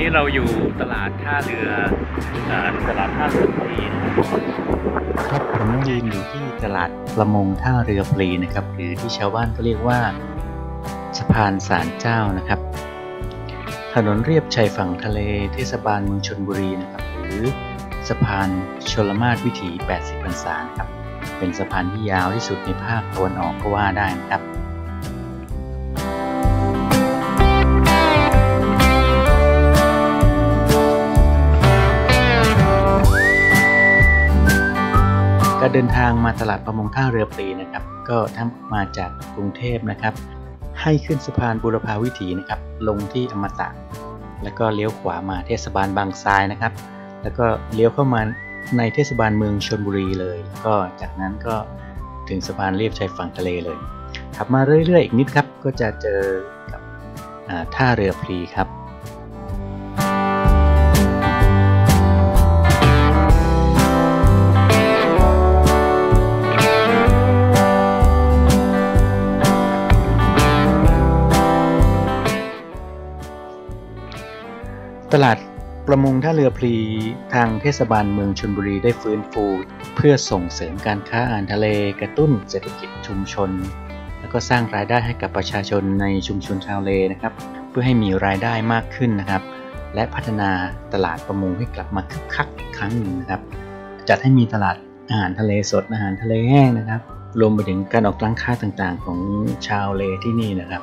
เราอยู่ตลาดท่าเรือตลาดท่าเรือพลีนะครับผมยืนอยู่ที่ตลาดประมงท่าเรือพลีนะครับหรือที่ชาวบ้านก็เรียกว่าสะพานศาลเจ้านะครับถนนเรียบชายฝั่งทะเลเทศบาลเมืองชลบุรีนะครับหรือสะพานชลมาศวิถี80 พรรษาครับเป็นสะพานที่ยาวที่สุดในภาคตะวันออกก็ว่าได้นะครับการเดินทางมาตลาดประมงท่าเรือพลีนะครับก็ถ้ามาจากกรุงเทพนะครับให้ขึ้นสะพานบูรพาวิถีนะครับลงที่อมตะแล้วก็เลี้ยวขวามาเทศบาลบางทรายนะครับแล้วก็เลี้ยวเข้ามาในเทศบาลเมืองชลบุรีเลยก็จากนั้นก็ถึงสะพานเลียบชายฝั่งทะเลเลยขับมาเรื่อยๆอีกนิดครับก็จะเจอกับท่าเรือพลีครับตลาดประมงท่าเรือพลีทางเทศบาลเมืองชลบุรีได้ฟื้นฟูเพื่อส่งเสริมการค้าอาหารทะเลกระตุ้นเศรษฐกิจชุมชนแล้วก็สร้างรายได้ให้กับประชาชนในชุมชนชาวเลนะครับเพื่อให้มีรายได้มากขึ้นนะครับและพัฒนาตลาดประมงให้กลับมาคึกคักอีกครั้งหนึ่งนะครับจัดให้มีตลาดอาหารทะเลสดอาหารทะเลแห้งนะครับรวมไปถึงการออกร้านค้าต่างๆของชาวเลที่นี่นะครับ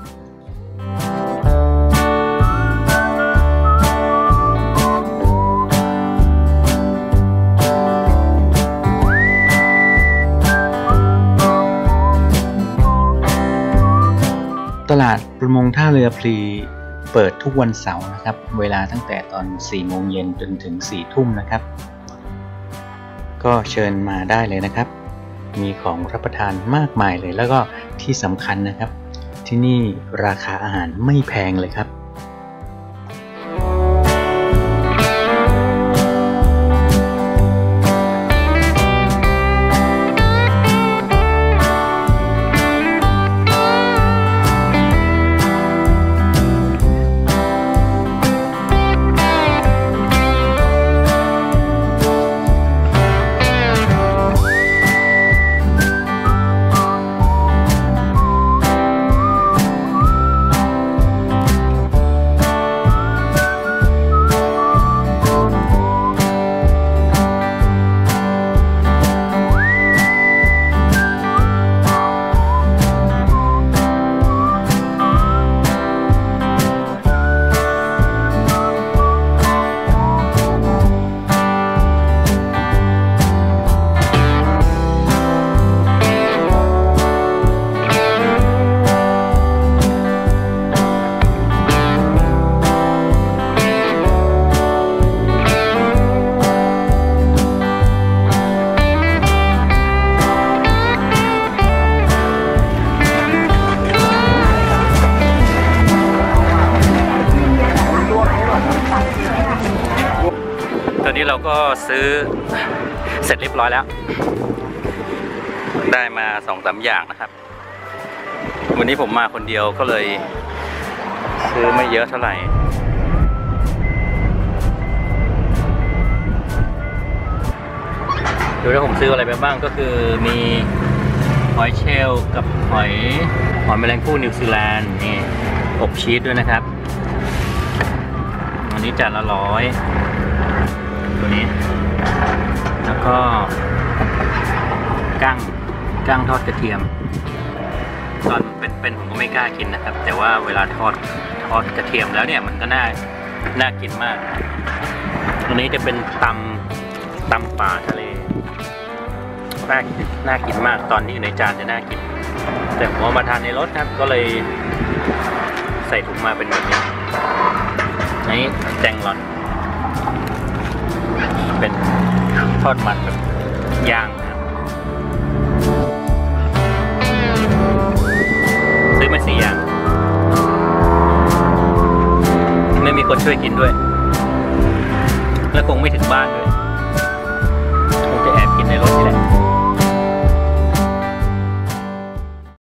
ตลาดประมงท่าเรือพลีเปิดทุกวันเสาร์นะครับเวลาตั้งแต่ตอน 4 โมงเย็นจนถึง 4 ทุ่มนะครับก็เชิญมาได้เลยนะครับมีของรับประทานมากมายเลยแล้วก็ที่สำคัญนะครับที่นี่ราคาอาหารไม่แพงเลยครับตอนนี้เราก็ซื้อเสร็จเรียบร้อยแล้วได้มา 2-3 อย่างนะครับวันนี้ผมมาคนเดียวก็เลยซื้อไม่เยอะเท่าไหร่ดูว่าผมซื้ออะไรไปบ้างก็คือมีหอยเชลล์กับหอยแมลงภู่นิวซีแลนด์นี่อบชีสด้วยนะครับอันนี้จานละ100ตัวนี้แล้วก็กั้งทอดกระเทียมตอนเป็นผมก็ไม่กล้ากินนะครับแต่ว่าเวลาทอดกระเทียมแล้วเนี่ยมันก็น่ากินมากตัวนี้จะเป็นตำป่าทะเลน่ากินมากตอนนี้อยู่ในจานจะน่ากินแต่ผมเอามาทานในรถครับก็เลยใส่ถุงมาเป็นแบบนี้นี่แจงหลอนเป็นทอดมันแบบย่างนะครับซื้อมา4 อย่างไม่มีคนช่วยกินด้วยและคงไม่ถึงบ้านด้วย